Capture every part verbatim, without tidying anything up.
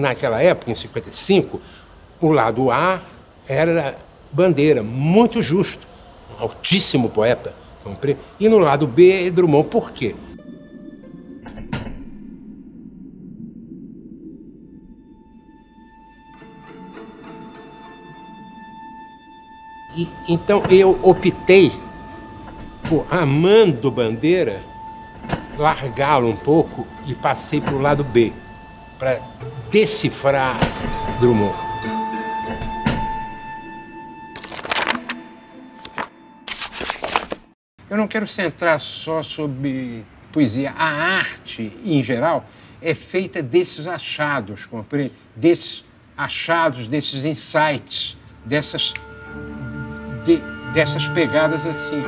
naquela época, em cinquenta e cinco, o lado A era Bandeira, muito justo, um altíssimo poeta, compreende? E no lado B, Drummond. Por quê? E, então eu optei por, amando Bandeira, largá-lo um pouco e passei para o lado B, para decifrar Drummond. Eu não quero centrar só sobre poesia. A arte, em geral, é feita desses achados, compreende? Desses achados, desses insights, dessas, de, dessas pegadas assim.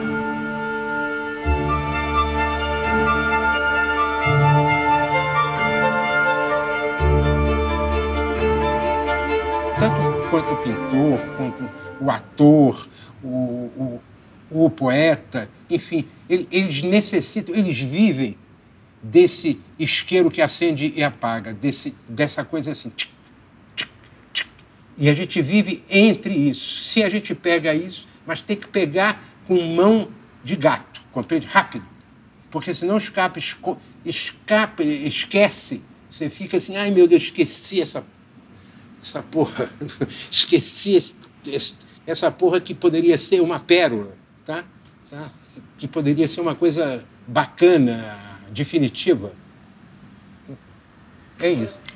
Tanto quanto o pintor, quanto o ator, o, o o poeta, enfim, eles necessitam, eles vivem desse isqueiro que acende e apaga, desse, dessa coisa assim. Tchic, tchic, tchic. E a gente vive entre isso. Se a gente pega isso, mas tem que pegar com mão de gato, compreende? Rápido. Porque senão escapa, escapa, esquece. Você fica assim, ai meu Deus, esqueci essa, essa porra. Esqueci esse, esse, essa porra que poderia ser uma pérola. Tá? Tá? Que poderia ser uma coisa bacana, definitiva. É isso.